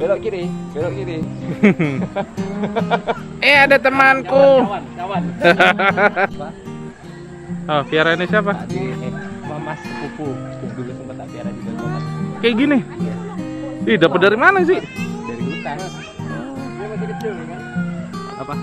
Belok kiri, belok kiri. Ada temanku. Kawan. Oh, piara ini siapa? Mamas sepupu. Dulu sempat tak piara juga Mamas. Kayak gini. Ih, dapat dari mana sih? Dari hutan. Dia masih kecil kan? Apa?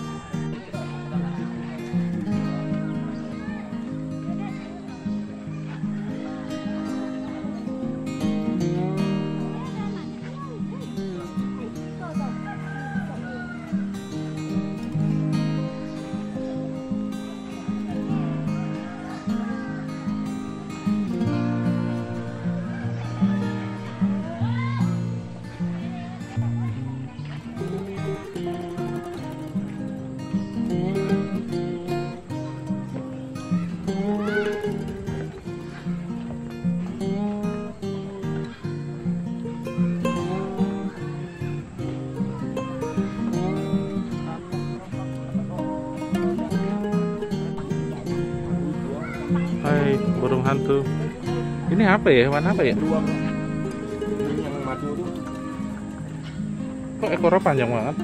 Hai, burung hantu. Ini apa ya? Hewan apa ya? Beruang. Yang madu tuh. Kok ekornya panjang banget?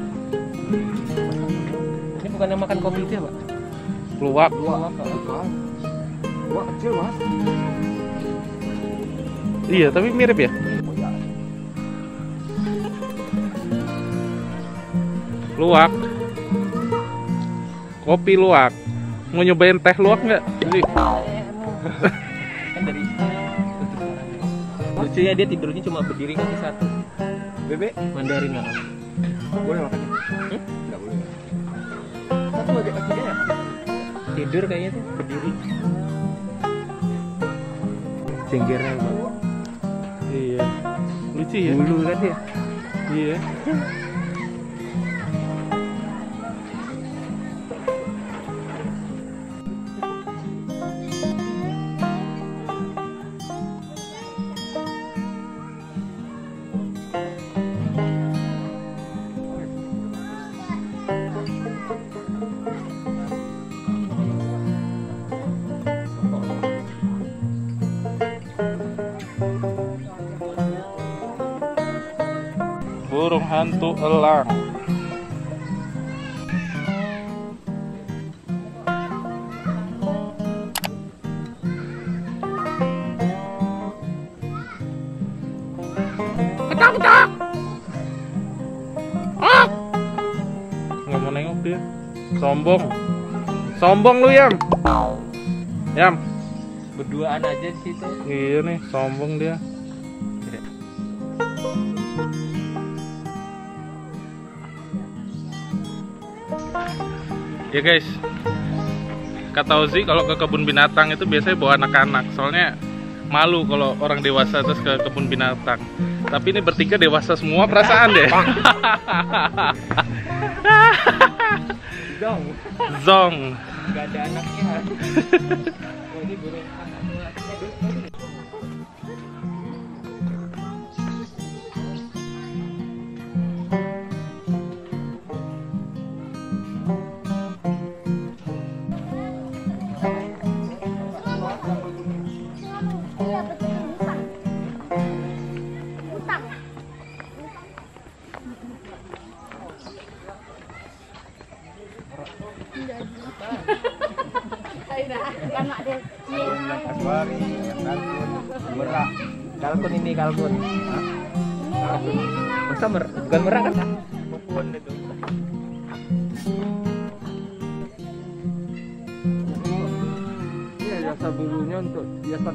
Ini bukan yang makan kopi itu ya, Pak? Luwak. Luwak kecil, Mas. Iya, tapi mirip ya? Luwak. Kopi luwak. Mau nyobain teh luwak nggak? Jadi Kan dari lucunya dia tidurnya cuma berdiri kaki satu. Bebek Mandarin nggak? Boleh makan? Nggak boleh. Satu aja kakinya ya? Tidur kayaknya tuh berdiri. Cenggernya Bang. iya. Lucu ya? Bulu kan dia. Iya. Burung hantu elang. Ketak. Nggak mau nengok dia. Sombong lu Yam. Berduaan aja di situ. Iya nih, sombong dia. Ya guys, kata Ozi kalau ke kebun binatang itu biasanya bawa anak-anak, soalnya malu kalau orang dewasa terus ke kebun binatang. Tapi ini bertiga dewasa semua perasaan deh. Zong. Gak ada anaknya. Oh, ini burung Aswari, kalkun, merak. Kalkun ini kalkun. Kalkun. Masa bukan merak kan? Bukan itu. Ini jasa bulunya untuk hiasan.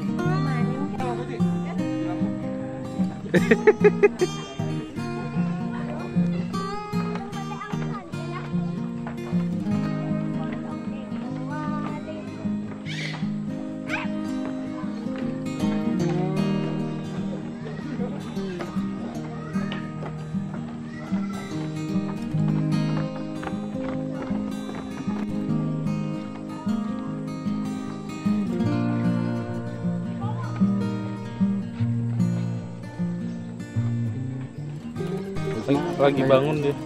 Lagi bangun dia.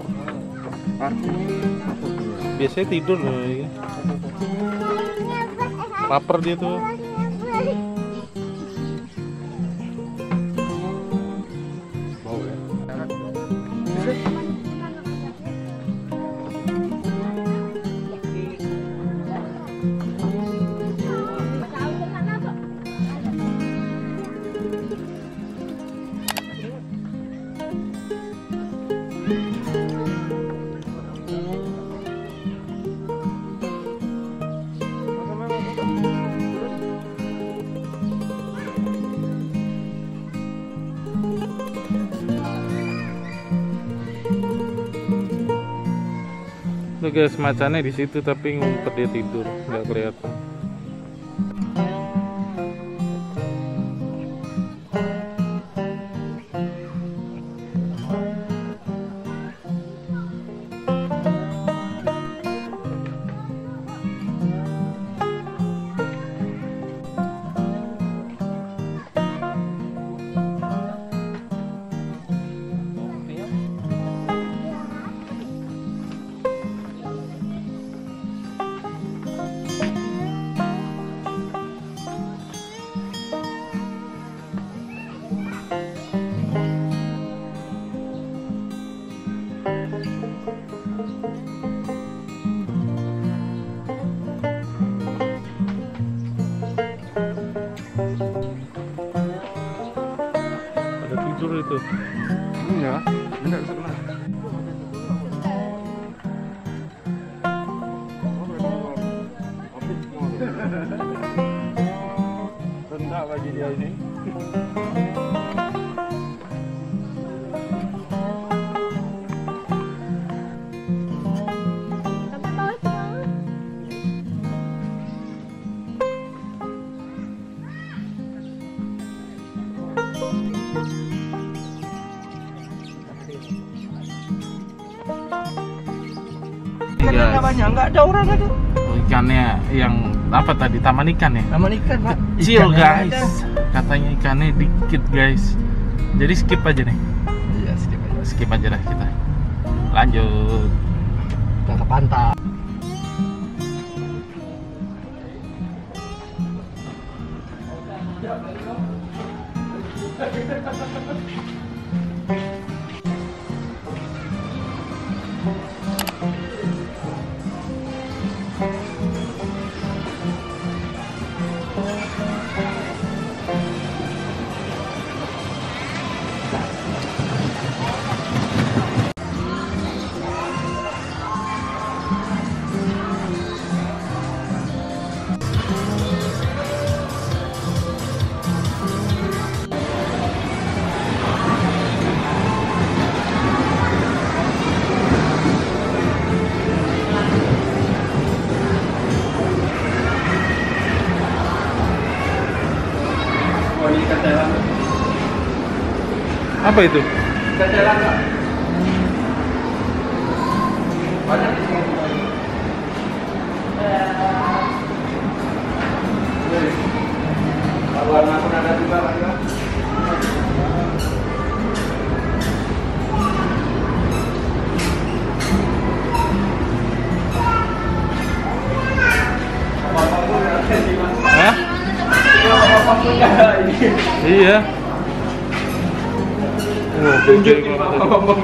Biasanya tidur loh ya. Lapar dia tuh. Bau ya. Tuh guys, macannya di situ tapi ngumpet dia tidur, nggak kelihatan. Tidur itu. Enggak, benar sebelah. Rendah bagi dia ini. Ikannya banyak, nggak ada orang ada. Ikannya yang apa tadi? Taman ikan ya? Taman ikan, Pak. Kecil guys. Ada. Katanya ikannya dikit guys. Jadi skip aja nih. Iya, skip aja. Skip aja dah kita. Lanjut. Kita ke pantai. Apa itu? Jalan, Pak. Banyak di sini. Warna pun ada juga, Pak. Hah? Iya. Tunjukin Pak ngomong.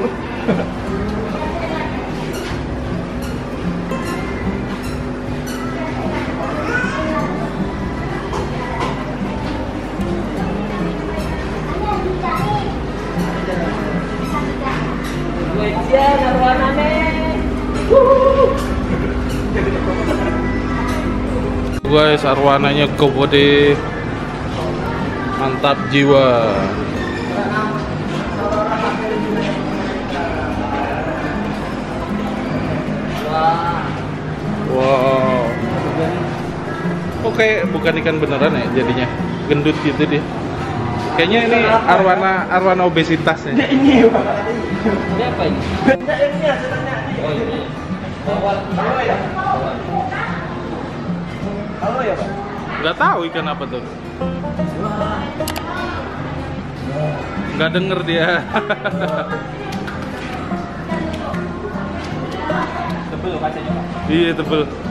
Guys, arwananya gede, mantap jiwa. Wow. Oke, bukan ikan beneran ya jadinya. Gendut gitu dia. Kayaknya ini arwana obesitas ya. Ini, Pak. Ini apa ini? Ini sebenarnya. Oh ini. Halo ya. Halo ya, Pak. Nggak tahu ikan apa tuh. Nggak denger dia. Tebel kacanya Pak. Iya tebel.